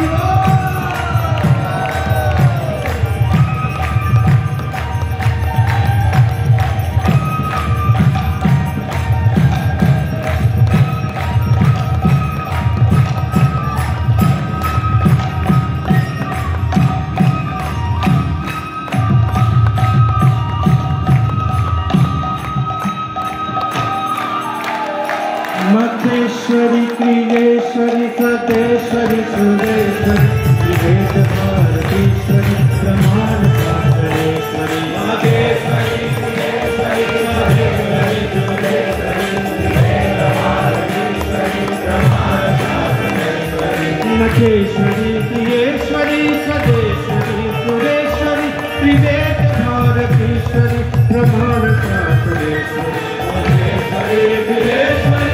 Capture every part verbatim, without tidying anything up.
मथेश्वरी क्रियेश्वरी सदेश्वरी सुरेश्वरी विवेक भारतीश्वरी प्रमाण सागरेश्वरी मथेश्वरी क्रियेश्वरी सदेश्वरी सुरेश्वरी विवेक भारतीश्वरी प्रमाण सागरेश्वरी मथेश्वरी क्रियेश्वरी सदेश्वरी सुरेश्वरी विवेक भारतीश्वरी प्रमाण सागरेश्वरी मथेश्वरी क्रियेश्वरी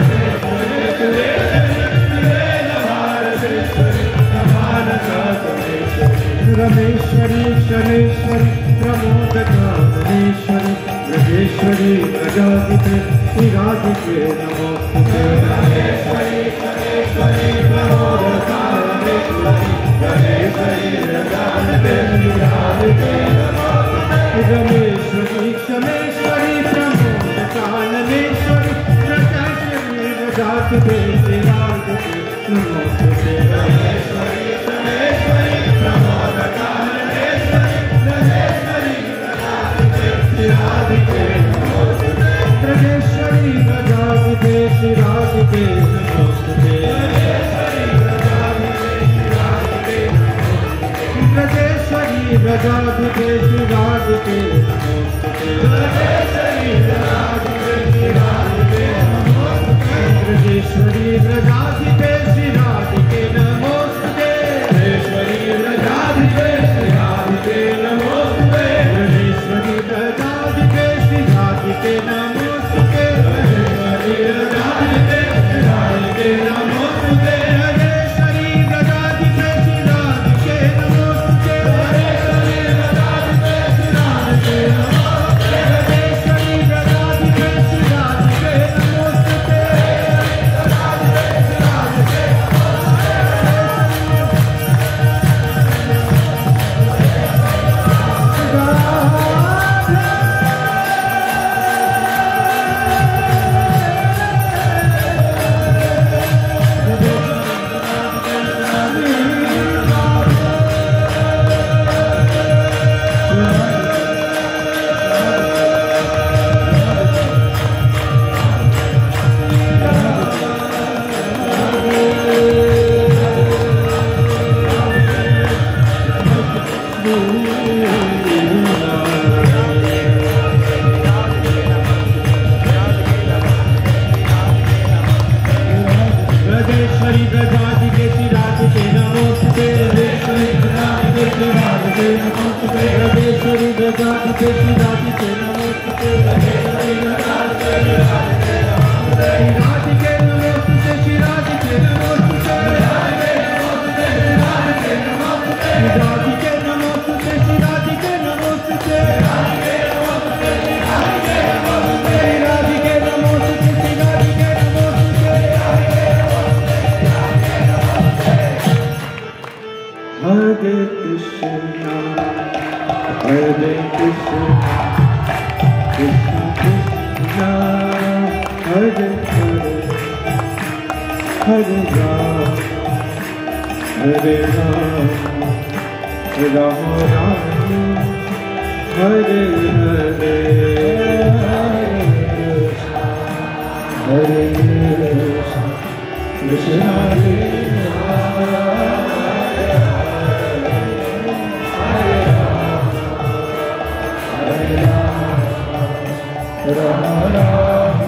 रमेश्वरी शनेश्वरी प्रमोदकामनेश्वरी ब्रजेश्वरी प्रजापिते विराजिते नमोस्तुते रमेश्वरी शनेश्वरी प्रमोदकामनेश्वरी ब्रजेश्वरी प्रजापिते विराजिते नमोस्तुते रमेश्वरी शनेश्वरी प्रमोदकामनेश्वरी ब्रजेश्वरी प्रजापिते विराजिते नमोस्तुते रमेश्वरी शनेश्वरी ब्रजेश्वरी प्रजापिते श्रीराधिके नमोस्तुते ब्रजेश्वरी प्रजापिते श्रीराधिके नमोस्तुते ब्रजेश्वरी प्रजापिते श्रीराधिके नमोस्तुते ब्रजेश्वरी प्रजापिते श्रीराधिके नमोस्तुते ब्रजेश्वरी प्रजापिते श्रीराधिके नमोस्तुते ब्रजेश्वरी प्रजापिते श्रीराधिके नमोस्तुते ब्रजेश्वरी प्रजापिते श्रीराधिके नमोस्तुते ब्रजेश्वरी प्रजापिते श्रीराधिके नमोस्तुते ब्रजेश्वरी प्रजापिते श्रीराधिके नमोस्तुते ब्रजेश्वरी प्रजापिते श्रीराधिके नमोस्तुते ब्रजेश्वरी प्रजापिते श्रीराधिके नमोस्तुते ब्रजेश्वरी प्रजापिते श्रीराधिके नमोस्तुते ब्रजेश्वरी प्रजापिते श्रीराधिके नमोस्तुते श्रीराधिके नमोस्तुते श्रीराधिके नमोस्तुते श्रीराधिके नमोस्तुते श्रीराधिके नमोस्तुते श्रीराधिके नमोस्तुते श्रीराधिके नमोस्तुते Hare Krishna, Hare Krishna, Krishna Krishna, Hare Hare, Hare Ram, Hare Ram, Ram Ram, Hare Hare, Hare Krishna, Krishna Krishna. Ram Ram